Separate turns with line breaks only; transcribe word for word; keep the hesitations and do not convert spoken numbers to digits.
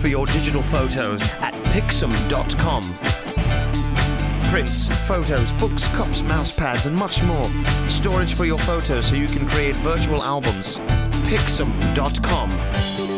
for your digital photos at Pixum dot com. Prints, photos, books, cups, mousepads and much more. Storage for your photos so you can create virtual albums. Pixum dot com.